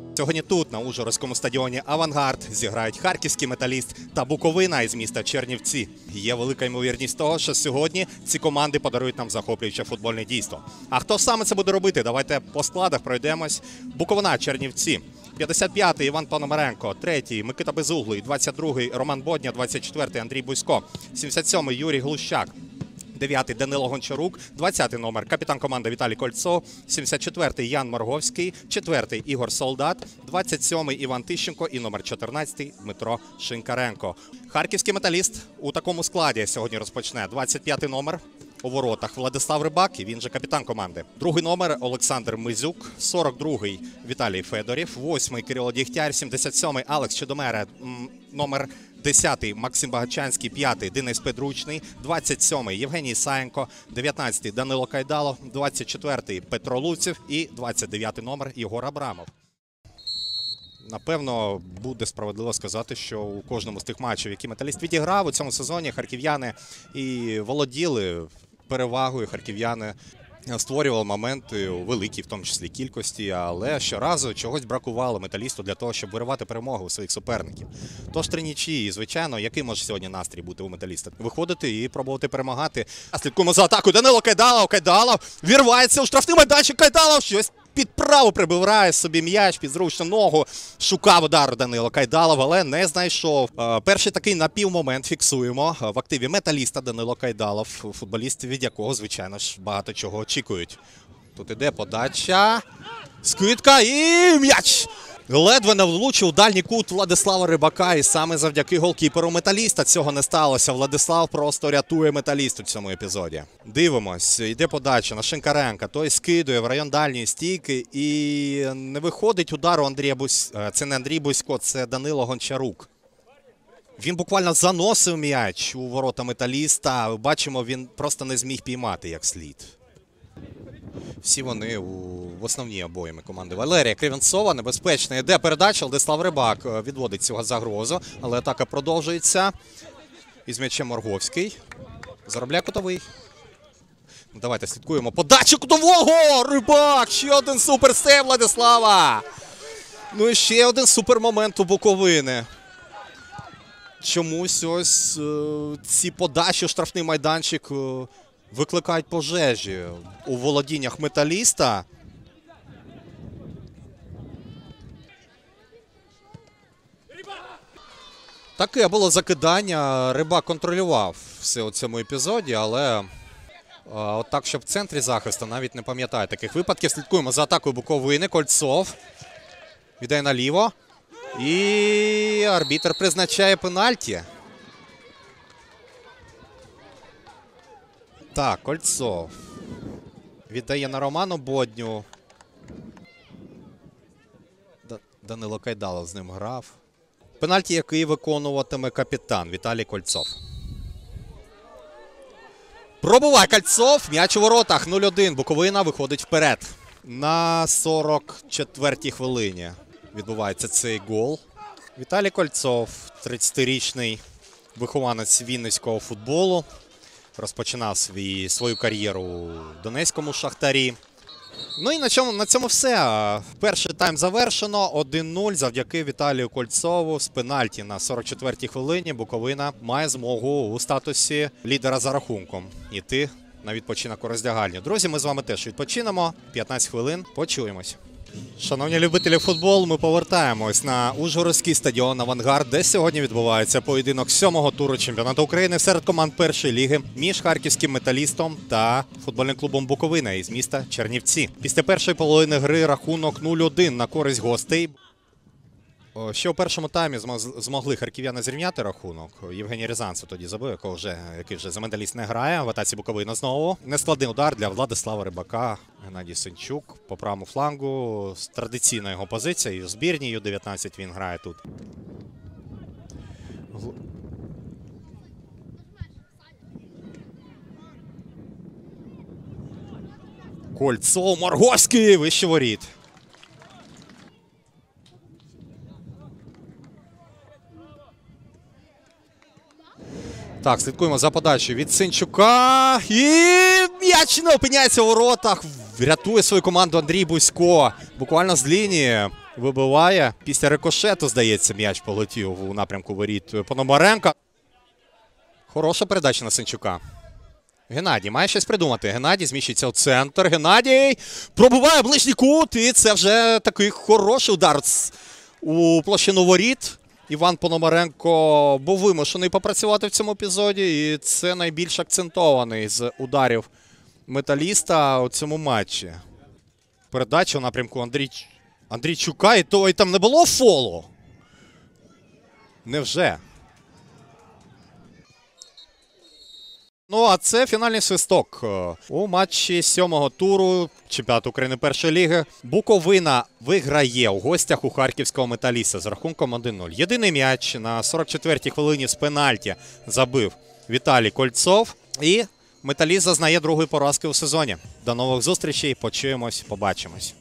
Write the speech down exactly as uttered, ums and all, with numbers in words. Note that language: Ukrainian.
Сьогодні тут, на Ужгородському стадіоні «Авангард», зіграють харківський «Металіст» та Буковина із міста Чернівці. Є велика ймовірність того, що сьогодні ці команди подарують нам захоплююче футбольне дійство. А хто саме це буде робити? Давайте по складах пройдемось. Буковина, Чернівці. п'ятдесят п'ятий Іван Пономаренко, третій Микита Безуглий, двадцять другий Роман Бодня, двадцять четвертий Андрій Бузько, сімдесят сьомий Юрій Глущак, дев'ятий Данило Гончарук, двадцятий номер капітан команди Віталій Кольцов, сімдесят четвертий Ян Морговський, четвертий Ігор Солдат, двадцять сьомий Іван Тищенко і номер чотирнадцятий Дмитро Шинкаренко. Харківський «Металіст» у такому складі сьогодні розпочне. двадцять п'ятий номер у воротах Владислав Рибак, і він же капітан команди. Другий номер Олександр Мизюк, сорок другий Віталій Федорів, восьмий Кирило Дігтяр, сімдесят сьомий Алекс Чедомере, номер десятий Максим Багачанський, п'ятий Денис Педручний, двадцять сьомий Євгеній Саєнко, дев'ятнадцятий Данило Кайдало, двадцять четвертий Петро Луців і двадцять дев'ятий номер Єгор Абрамов. Напевно, буде справедливо сказати, що у кожному з тих матчів, які «Металіст» відіграв у цьому сезоні, харків'яни і володіли перевагою, харків'яни створювали моменти у великій, в тому числі, кількості, але щоразу чогось бракувало «Металісту» для того, щоб виривати перемогу у своїх суперників. Тож три нічиї, і, звичайно, який може сьогодні настрій бути у «Металіста»? Виходити і пробувати перемагати. Слідкуємо за атакою. Данило Кайдалов, Кайдалов вірвається у штрафний майданчик, Кайдалов щось під праву прибирає собі м'яч, під зручну ногу. Шукав удар Данило Кайдалов, але не знайшов. Перший такий напівмомент фіксуємо в активі «Металіста» Данило Кайдалов, футболіст, від якого, звичайно ж, багато чого очікують. Тут іде подача, скидка і м'яч! Ледве не влучив дальній кут Владислава Рибака, і саме завдяки голкіперу «Металіста» цього не сталося. Владислав просто рятує «Металіст» у цьому епізоді. Дивимось, йде подача на Шинкаренка, той скидує в район дальньої стійки і не виходить удару Андрія Бузько. Це не Андрій Бузько, це Данило Гончарук. Він буквально заносив м'яч у ворота «Металіста». Бачимо, він просто не зміг піймати як слід. Всі вони у, в основній обоймі команди. Валерія Кривенцова, небезпечна. Йде передача, Владислав Рибак відводить цього загрозу, але атака продовжується. Із м'ячем Морговський. Заробляє кутовий. Давайте слідкуємо. Подача кутового! Рибак! Ще один суперсейв Владислава! Ну і ще один супермомент у Буковини. Чомусь ось е ці подачі у штрафний майданчик е викликають пожежі у володіннях «Металіста». Таке було закидання. Рибак контролював все у цьому епізоді, але а, от так, щоб в центрі захисту, навіть не пам'ятаю таких випадків. Слідкуємо за атакою Буковини. Кольцов віддає наліво. І арбітр призначає пенальті. Так, Кольцов віддає на Роману Бодню. Данило Кайдалов з ним грав. Пенальті, який виконуватиме капітан Віталій Кольцов. Пробуває Кольцов. М'яч у воротах. нуль один. Буковина виходить вперед. На сорок четвертій хвилині відбувається цей гол. Віталій Кольцов, тридцятирічний вихованець вінницького футболу. Розпочинав свій, свою кар'єру у Донецькому «Шахтарі». Ну і на цьому, на цьому все. Перший тайм завершено. один нуль завдяки Віталію Кольцову. З пенальті на сорок четвертій хвилині Буковина має змогу у статусі лідера за рахунком йти на відпочинок у роздягальню. Друзі, ми з вами теж відпочинемо. п'ятнадцять хвилин. Почуємось. Шановні любителі футболу, ми повертаємось на Ужгородський стадіон «Авангард», де сьогодні відбувається поєдинок сьомого туру чемпіонату України серед команд першої ліги між харківським «Металістом» та футбольним клубом «Буковина» із міста Чернівці. Після першої половини гри рахунок нуль один на користь гостей. Ще у першому таймі змогли харків'яни зрівняти рахунок. Євгеній Рязанцев тоді забив, який вже, який вже за «Металіст» не грає. В атаці Буковина знову. Нескладний удар для Владислава Рибака. Геннадій Сенчук по правому флангу. Традиційна його позиція. І в збірній ю дев'ятнадцять він грає тут. Кольцов, Морговський, вище воріт. Так, слідкуємо за подачею від Сенчука. І м'яч не опиняється у воротах. Рятує свою команду Андрій Бузько. Буквально з лінії вибиває. Після рикошету, здається, м'яч полетів у напрямку воріт Пономаренка. Хороша передача на Сенчука. Геннадій має щось придумати. Геннадій зміщується в центр. Геннадій пробиває ближній кут. І це вже такий хороший удар у площину воріт. Іван Пономаренко був вимушений попрацювати в цьому епізоді. І це найбільш акцентований з ударів Металіста у цьому матчі. Передача у напрямку Андрій... Андрійчука. І то і там не було фолу. Невже? Ну, а це фінальний свисток у матчі сьомого туру чемпіонату України першої ліги. Буковина виграє у гостях у харківського Металіста з рахунком один нуль. Єдиний м'яч на сорок четвертій хвилині з пенальті забив Віталій Кольцов. І Металіст зазнає другої поразки у сезоні. До нових зустрічей. Почуємось, побачимось.